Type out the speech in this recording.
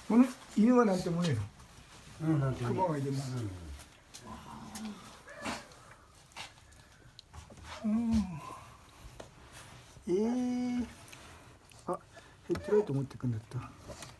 오늘犬はなんてもねえの。 うん、なんていうの。 熊がいても。あ、ヘッドライト持ってくんだった。